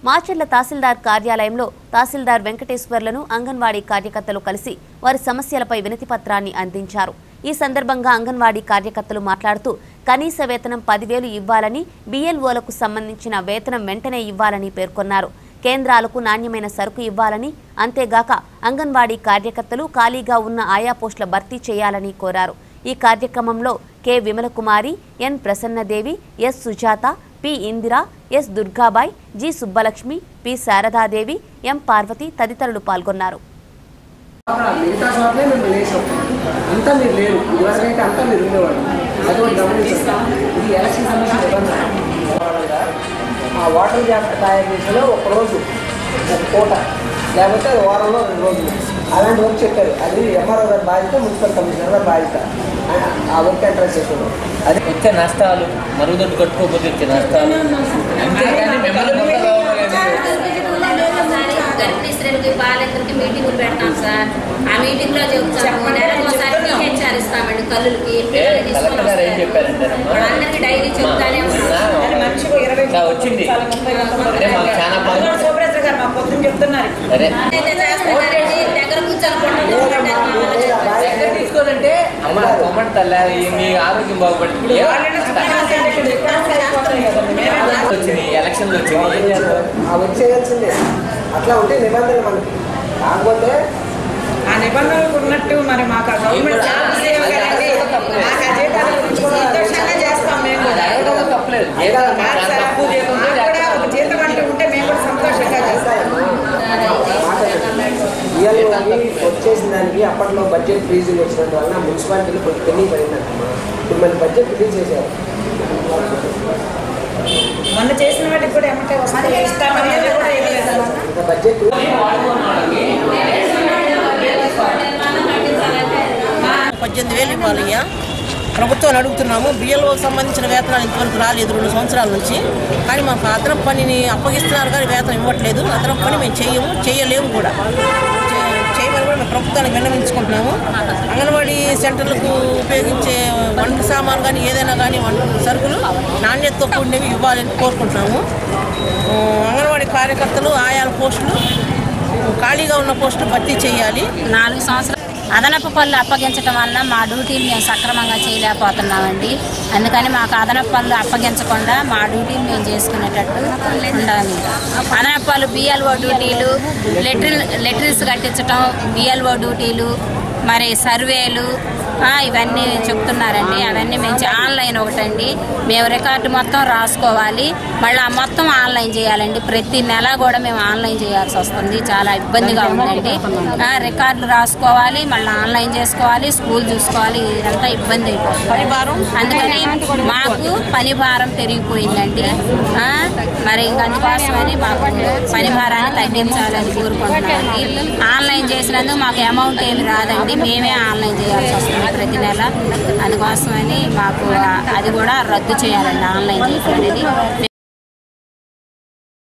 మాచర్ల తహసీల్దార్ కార్యాలయంలో తహసీల్దార్ వెంకటేశ్వర్లను అంగన్వాడీ కార్యకర్తలు కలిసి వారి సమస్యలపై వినతి పత్రాన్ని అందించారు. ఈ సందర్భంగా అంగన్వాడీ కార్యకర్తలు మాట్లాడుతూ కనీస వేతనం 10,000 ఇవ్వాలని, BLOలకు సంబంధించిన వేతనం వెంటనే ఇవ్వాలని పేర్కొన్నారు. కేంద్రాలకు నాణ్యమైన సరుకు ఇవ్వాలని, అంతేగాక అంగన్వాడీ కార్యకర్తలు ఖాళీగా ఉన్న ఆయా పోస్టుల భర్తీ చేయాలని కోరారు. ఈ కార్యక్రమంలో K Vimalakumari, N Prasannadevi, S Sujatha, P Indira, S Durgabai, G Subbalakshmi, P Sharadadevi, M Parvathi తదితరులు పాల్గొన్నారు. వాటర్ జాగ్రత్త తయారు చేసిన ఒక రోజు ఒక పూట లేకపోతే వారంలో 2 రోజులు అలాంటి వర్క్ చెప్పారు. అది ఎంఆర్ఓ గారి బాధ్యత, మున్సిపల్ కమిషనర్ గారి బాధ్యత. ఆ వర్క్ అడ్రస్ చేశారు. అది వచ్చే నష్టాలు మరుగుదొడ్డు కట్టుకోకపోతే వచ్చే నష్టాలు గర్భిణీ స్త్రీలకి బాలింతలకి మీటింగులు పెడతాం సార్. ఆ మీటింగ్ లో చెప్తాము. నెలకు ఒకసారి PHR ఇస్తామండి. కల్లులకి అందరికి డైరీ చెప్తానే వచ్చింది దగ్గర కూర్చొని తీసుకోవాలంటే అమ్మ కొమ్మంట మీ ఆరోగ్యం బాగుపడుతుంది. వచ్చింది ఎలక్షన్లు వచ్చింది వచ్చేయాల్సిందే. అట్లా ఉంటే నిబంధనలు మనకి కాకపోతే ఆ నిబంధనలకు ఉన్నట్టు మరి మాకు గవర్నమెంట్ చేస్తాం. మేము జీతం అంటూ ఉంటే మేము కూడా సంతోషంగా చేస్తాం. వచ్చేసిన దానికి అప్పట్లో బడ్జెట్ ఫ్రీజింగ్ వచ్చినందు వల్ల మున్సిపాలిటీలు కొంచెం పెండింగ్ పడిందంట. ఇప్పుడు మళ్ళీ బడ్జెట్ రిలీజ్ చేశారు. మొన్న చేసిన వాటికి కూడా ఏమంటే వస్తుంది. బడ్జెట్ 18,000 ఇవ్వాలయ్యా. ప్రభుత్వాన్ని అడుగుతున్నాము. BLOకి సంబంధించిన వేతనాలు ఇంతవరకు రాలేదు 2 సంవత్సరాల నుంచి. కానీ మాకు అదనపు పనిని అప్పగిస్తున్నారు కానీ వేతనం ఇవ్వట్లేదు. అదనపు పని మేము చేయలేము కూడా. చేయమని కూడా మేము ప్రభుత్వానికి విన్నవించుకుంటున్నాము. అంగన్వాడీ సెంటర్లకు ఉపయోగించే వంట సామాన్ కానీ ఏదైనా కానీ సరుకులు నాణ్యతతో కూడినవి ఇవ్వాలని కోరుకుంటున్నాము. అంగన్వాడీ కార్యకర్తలు ఆయా పోస్టులు ఖాళీగా ఉన్న పోస్టులు భర్తీ చేయాలి. 4 సంవత్సరాలు అదనపు పనులు అప్పగించడం వల్ల మా డ్యూటీలు మేము సక్రమంగా చేయలేకపోతున్నామండి. అందుకని మాకు అదనపు పనులు అప్పగించకుండా మా డ్యూటీలు మేము చేసుకునేటట్టు ఉండాలి. అదనపు పనులు BLO డ్యూటీలు, లెటర్స్ కట్టించడం, BLO డ్యూటీలు, మరి సర్వేలు ఇవన్నీ చెప్తున్నారండి. అవన్నీ మేము ఆన్లైన్ ఒకటండి. మేము రికార్డు మొత్తం రాసుకోవాలి, మళ్ళీ మొత్తం ఆన్లైన్ చేయాలండి. ప్రతి నెల కూడా మేము ఆన్లైన్ చేయాల్సి వస్తుంది. చాలా ఇబ్బందిగా ఉందండి. రికార్డులు రాసుకోవాలి, మళ్ళీ ఆన్లైన్ చేసుకోవాలి, స్కూల్ చూసుకోవాలి. ఇదంతా ఇబ్బంది అయిపోతుంది. అందుకని మాకు పని భారం పెరిగిపోయిందండి. మరి అందుకోసమని మాకు పని భారాన్ని తగ్గించాలని కోరుకుంటున్నామండి. ఆన్లైన్ చేసినందుకు మాకు అమౌంట్ ఏమి రాదండి. మేమే ఆన్లైన్ చేయాల్సి వస్తుంది ప్రతి నెల. అందుకోసమని మాకు అది కూడా రద్దు చేయాలండి. ఆన్లైన్ చేయడం అనేది